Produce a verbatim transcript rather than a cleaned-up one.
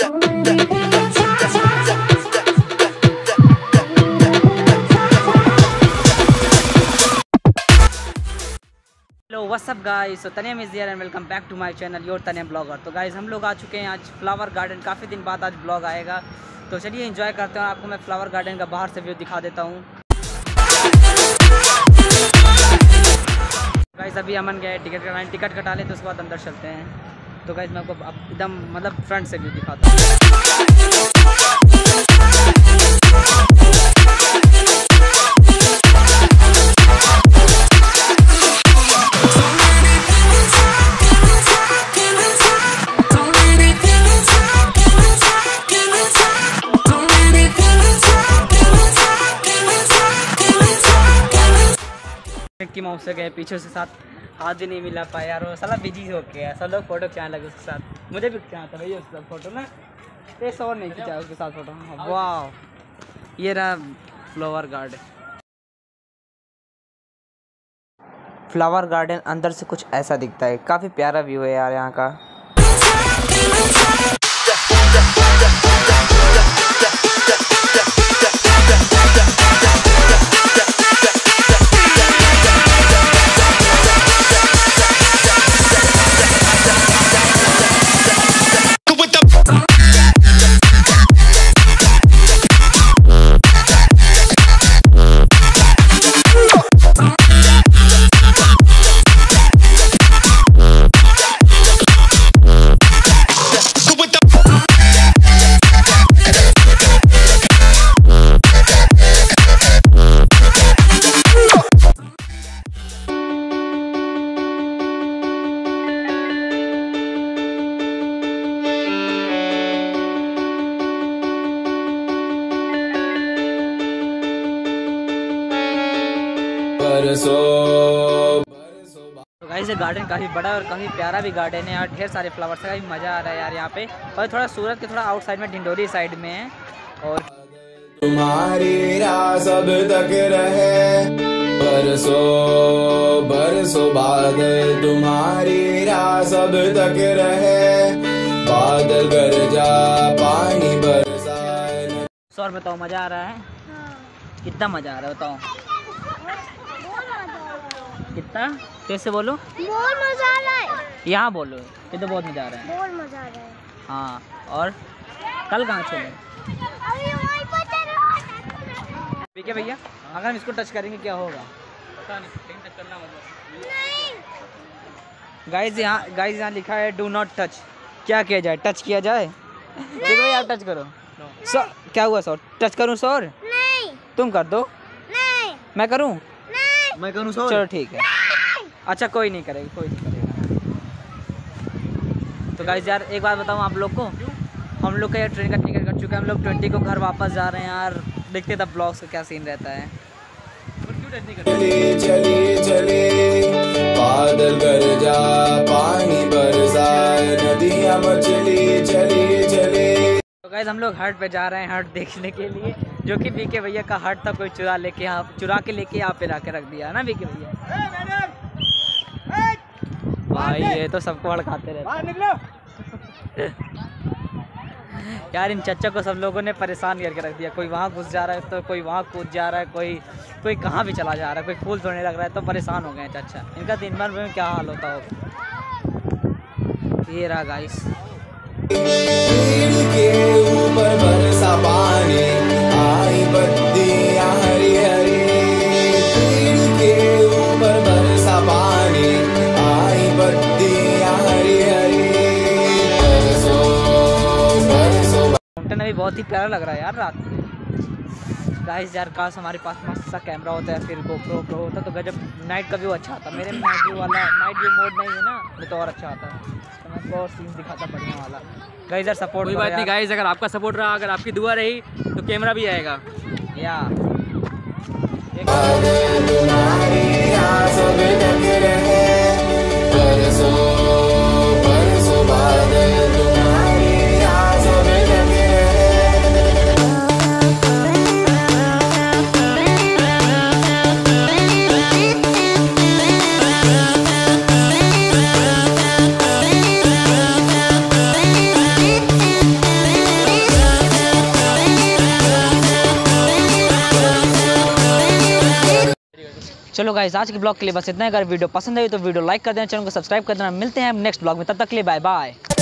Hello what's up guys, so Taniyam is here and welcome back to my channel your Taniyam blogger. तो guys हम लोग आ चुके हैं आज फ्लावर गार्डन। काफ़ी दिन बाद आज ब्लॉग आएगा, तो चलिए एंजॉय करते हैं। आपको मैं फ्लावर गार्डन का बाहर से व्यू दिखा देता हूँ। गाइस अभी अमन गए टिकट कटाने, टिकट कटा ले तो उसके बाद अंदर चलते हैं। तो गाइस मैं आपको एकदम मतलब फ्रंट से व्यू दिखाता हूँ। की माउस से गए पीछे से साथ हाथ भी नहीं मिला पाया यार, वो साला बिजी हो गया। सब लोग फोटो खिंचाने लगे उसके साथ, मुझे भी खिंचाना था भैया उसके साथ फोटो ना, एक और नहीं खिंचाया उसके साथ फोटो। वाह ये रहा फ्लावर गार्डन। फ्लावर गार्डन अंदर से कुछ ऐसा दिखता है, काफ़ी प्यारा व्यू है यार यहाँ का। तो गाइस ये गार्डन काफ़ी बड़ा और काफ़ी प्यारा भी गार्डन है यार, ढेर सारे फ्लावर्स का भी मज़ा आ रहा है यार यहाँ पे। और थोड़ा सूरत के थोड़ा आउटसाइड में ढिंडोरी साइड में है। और तुम्हारी राह सब तक रहे बरसों बरसों बादल, तुम्हारी राह सब तक रहे बादल गरजा पानी बरसाए। सौर बताओ मज़ा आ रहा है? कितना मज़ा आ रहा है बताओ? कितना कैसे बोलो? बहुत मजा आ रहा है। यहाँ बोलो कि तो बहुत मजा आ रहा है। बहुत मजा आ रहा है। हाँ और कल कहाँ चले? अभी वहीं पर चलो। ठीक है भैया, अगर हम इसको टच करेंगे क्या होगा? पता नहीं, लेकिन टच करना मतलब नहीं। गाइस यहाँ गाइस यहाँ लिखा है डू नॉट टच। क्या किया जाए? टच किया जाए? देखो भैया आप टच करो। सौ क्या हुआ सौर? टच करूँ सौर? नहीं। तुम कर दो। नहीं। मैं करूँ? नहीं। मैं करूँ सौर? चलो ठीक है। अच्छा कोई नहीं करेगा, कोई नहीं करेगा। तो गाइस यार एक बात बताऊँ आप लोग को, हम लोग का यार ट्रेन का टिकट कट चुका है। हम लोग ट्वेंटी को घर वापस जा रहे हैं यार। देखते तब ब्लॉग्स का क्या सीन रहता है। चली चली चली बादल गरजा पानी बरसाए नदियाँ मचली चली चली। तो गाइस हम लोग हट पे जा रहे हैं, हट देखने के लिए, जो कि बीके भैया का हट था। कोई चुरा लेके यहाँ चुरा के लेके यहाँ पे रख दिया है ना बीके भैया। भाई ये तो सबको हड़काते रहते यार। इन चच्चा को सब लोगों ने परेशान करके रख दिया। कोई वहाँ घुस जा रहा है तो कोई वहाँ कूद जा रहा है, कोई कोई कहाँ भी चला जा रहा है, कोई फूल तोड़ने लग रहा है। तो परेशान हो गए चच्चा। इनका दिन भर में क्या हाल होता होगा। ये रहा गाइस के ऊपर बरसा पानी आई बत्तियाँ हरी हरी, के ऊपर बरसा पानी आई बत्तियाँ हरी हरी। माउंटेन अभी बहुत ही प्यारा लग रहा है यार रात में। गाइस यार काश हमारे पास मस्त सा कैमरा होता है, फिर गोप्रो प्रो होता तो गजब नाइट का व्यू अच्छा आता। मेरे में नाइट व्यू वाला नाइट व्यू मोड नहीं है ना, वो तो और अच्छा आता है। तो मैं आपको और सीन दिखाता बढ़िया वाला। गाइस यार सपोर्ट कोई बात नहीं गाइस, अगर आपका सपोर्ट रहा, अगर आपकी दुआ रही तो कैमरा भी आएगा। या चलो गाइस आज के ब्लॉग के लिए बस इतना है। अगर वीडियो पसंद आई तो वीडियो लाइक कर देना, चैनल को सब्सक्राइब कर देना। मिलते हैं नेक्स्ट ब्लॉग में, तब तक के लिए बाय बाय।